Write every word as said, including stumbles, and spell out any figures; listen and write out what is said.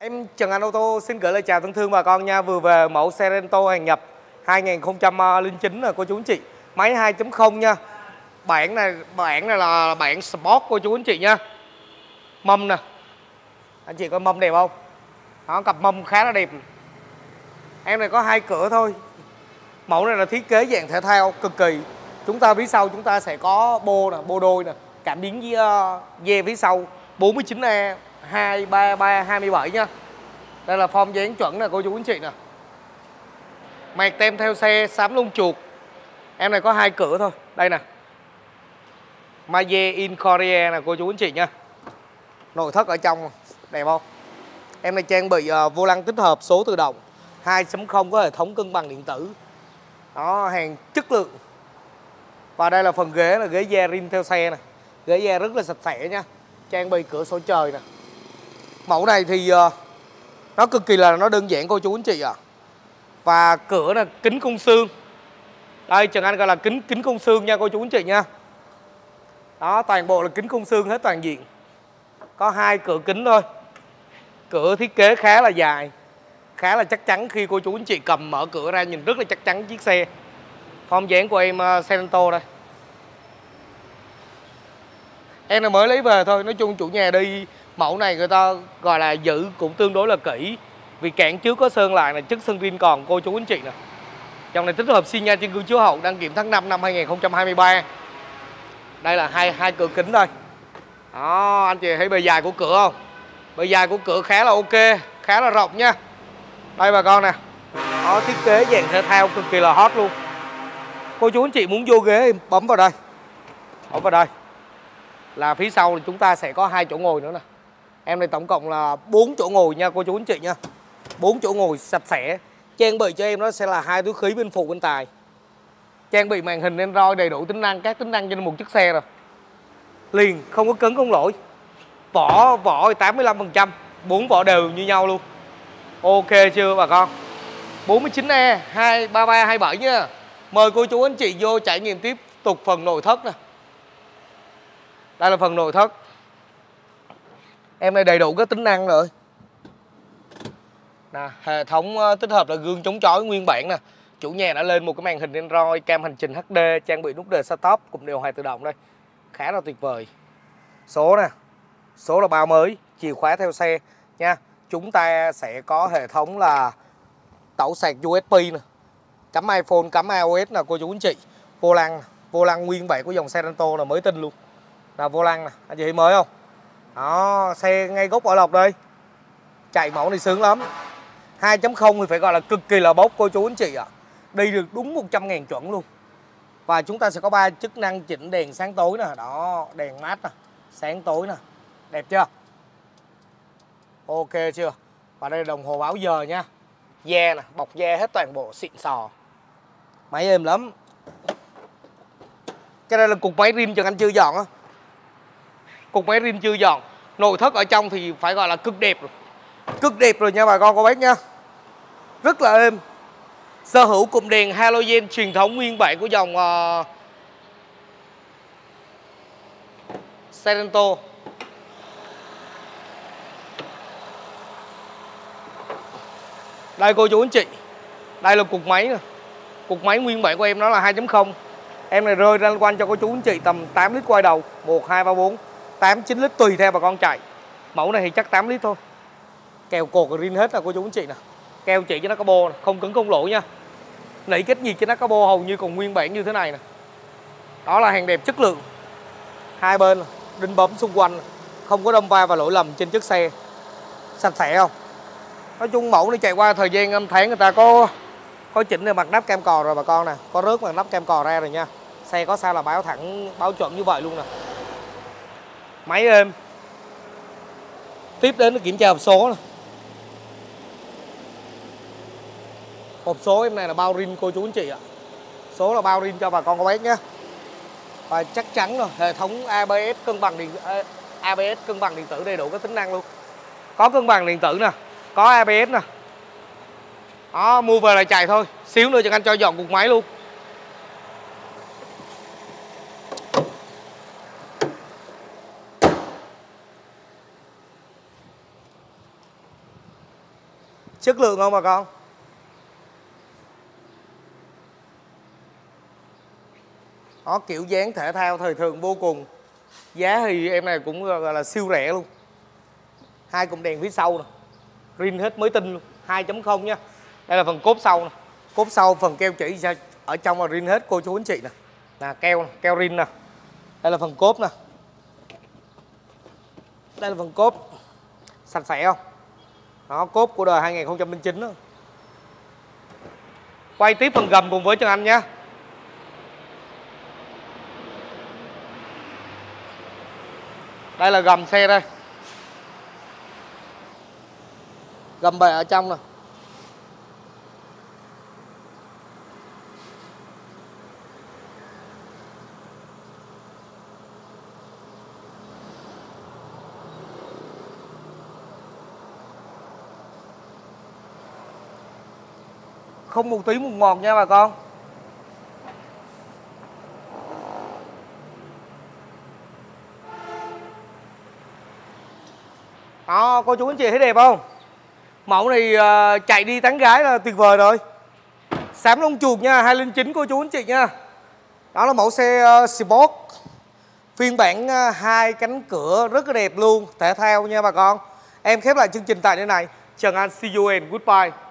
Em Trần Anh Ô tô xin gửi lời chào thân thương bà con nha. Vừa về mẫu Sorento hàng nhập hai nghìn không trăm lẻ chín nè cô chú anh chị. Máy hai chấm không nha. Bản này bản này là bản Sport cô chú anh chị nha. Mâm nè. Anh chị coi mâm đẹp không? Đó, cặp mâm khá là đẹp. Em này có hai cửa thôi. Mẫu này là thiết kế dạng thể thao cực kỳ. Chúng ta phía sau chúng ta sẽ có bô nè, bô đôi nè, cảm biến với uh, ve phía sau bốn mươi chín A hai ba ba hai mươi bảy nha. Đây là form dáng chuẩn nè cô chú anh chị nè. Mạc tem theo xe xám lông chuột. Em này có hai cửa thôi. Đây nè. Maye in Korea nè cô chú anh chị nha. Nội thất ở trong đẹp không? Em này trang bị uh, vô lăng tích hợp số tự động hai chấm không có hệ thống cân bằng điện tử. Đó, hàng chất lượng. Và đây là phần ghế là ghế da rim theo xe nè. Ghế da rất là sạch sẽ nha. Trang bị cửa sổ trời nè. Mẫu này thì uh, nó cực kỳ là nó đơn giản cô chú anh chị ạ. À. Và cửa là kính khung xương. Đây Trần Anh gọi là kính kính khung xương nha cô chú anh chị nha. Đó, toàn bộ là kính khung xương hết toàn diện. Có hai cửa kính thôi. Cửa thiết kế khá là dài, khá là chắc chắn, khi cô chú anh chị cầm mở cửa ra nhìn rất là chắc chắn chiếc xe. Form dáng của em uh, Sorento đây. Em là mới lấy về thôi, nói chung chủ nhà đi mẫu này người ta gọi là giữ cũng tương đối là kỹ. Vì cản trước có sơn lại là chất sơn rin còn cô chú anh chị nè. Trong này tích hợp xi nhan trên gương chiếu hậu, đăng kiểm tháng năm năm hai nghìn không trăm hai mươi ba. Đây là hai hai cửa kính thôi. Đó, anh chị thấy bề dài của cửa không? Bề dài của cửa khá là ok, khá là rộng nha. Đây bà con nè. Đó, thiết kế dạng thể thao cực kỳ là hot luôn. Cô chú anh chị muốn vô ghế bấm vào đây. Bấm vào đây. Là phía sau thì chúng ta sẽ có hai chỗ ngồi nữa nè. Em này tổng cộng là bốn chỗ ngồi nha cô chú anh chị nha. bốn chỗ ngồi sạch sẽ. Trang bị cho em nó sẽ là hai túi khí bên phụ bên tài. Trang bị màn hình Android đầy đủ tính năng, các tính năng trên một chiếc xe rồi. Liền, không có cứng không lỗi. Vỏ vỏ thì tám mươi lăm phần trăm, bốn vỏ đều như nhau luôn. Ok chưa bà con? bốn mươi chín A hai ba ba hai bảy nha. Mời cô chú anh chị vô trải nghiệm tiếp tục phần nội thất nè. Đây là phần nội thất. Em này đầy đủ các tính năng rồi. Nè, hệ thống tích hợp là gương chống chói nguyên bản nè. Chủ nhà đã lên một cái màn hình Android, cam hành trình hát đê, trang bị nút đề start cùng điều hòa tự động đây. Khá là tuyệt vời. Số nè. Số là bao mới, chìa khóa theo xe nha. Chúng ta sẽ có hệ thống là tẩu sạc u ét bê nè. Cắm iPhone, cắm iOS nè cô chú anh chị. Vô lăng, vô lăng nguyên bản của dòng Sorento là mới tinh luôn. Là vô lăng nè, anh chị thấy mới không? Đó, xe ngay gốc Bảo Lộc đây. Chạy mẫu này sướng lắm. hai chấm không thì phải gọi là cực kỳ là bốc cô chú anh chị ạ. À. Đi được đúng một trăm ngàn chuẩn luôn. Và chúng ta sẽ có ba chức năng chỉnh đèn sáng tối nè. Đó, đèn mát nè, sáng tối nè. Đẹp chưa? Ok chưa? Và đây là đồng hồ báo giờ nha. Da nè, bọc da hết toàn bộ xịn sò. Máy êm lắm. Cái đây là cục máy rim Trần Anh chưa dọn á. Cục máy rim chưa dọn. Nội thất ở trong thì phải gọi là cực đẹp rồi. Cực đẹp rồi nha bà con cô bác nha. Rất là êm. Sở hữu cụm đèn halogen truyền thống nguyên bản của dòng uh, Sorento. Đây cô chú anh chị. Đây là cục máy nè. Cục máy nguyên bản của em nó là hai chấm không. Em này rơi ra quanh cho cô chú anh chị tầm tám lít quay đầu, một hai ba bốn, tám chín lít tùy theo bà con chạy. Mẫu này thì chắc tám lít thôi. Kèo cột rin hết là cô chú anh chị nè. Keo chỉ cho nó có bô nè, không cứng không lỗ nha. Nỉ kết nhiệt cho nó có bô hầu như còn nguyên bản như thế này nè. Đó là hàng đẹp chất lượng. Hai bên đinh bấm xung quanh, không có đâm va và lỗi lầm trên chiếc xe. Sạch sẽ không? Nói chung mẫu này chạy qua thời gian năm tháng người ta có có chỉnh được mặt nắp cam cò rồi bà con nè, có rớt mặt nắp cam cò ra rồi nha. Xe có sao là báo thẳng, báo chuẩn như vậy luôn nè. Máy êm. Tiếp đến là kiểm tra hộp số nè. Hộp số em này là bao rin cô chú anh chị ạ. Số là bao rin cho bà con có bác nhé. Và chắc chắn rồi, hệ thống a bê ét cân bằng điện a bê ét cân bằng điện tử đầy đủ các tính năng luôn. Có cân bằng điện tử nè, có a bê ét nè. Đó, mua về là chạy thôi. Xíu nữa cho anh cho dọn cục máy luôn. Chất lượng không bà con? Đó, kiểu dáng thể thao thời thượng vô cùng. Giá thì em này cũng gọi là siêu rẻ luôn. Hai cụm đèn phía sau nè, rin hết mới tinh luôn, hai chấm không nha. Đây là phần cốp sau nè. Cốp sau phần keo chỉ ở trong là rin hết cô chú anh chị nè. Là keo nè, keo rin nè. Đây là phần cốp nè. Đây là phần cốp. Sạch sẽ không? Đó, cốp của đời hai nghìn không trăm lẻ chín đó. Quay tiếp phần gầm cùng với Trần Anh nhé. Đây là gầm xe đây. Gầm bệ ở trong nè. Không một tí một ngọt nha bà con. Đó, cô chú anh chị thấy đẹp không? Mẫu này uh, chạy đi tán gái là tuyệt vời rồi. Xám lông chuột nha, hai không chín cô chú anh chị nha. Đó là mẫu xe uh, Sport. Phiên bản uh, hai cánh cửa rất là đẹp luôn, thể thao nha bà con. Em khép lại chương trình tại nơi này. Trần Anh, see you and goodbye.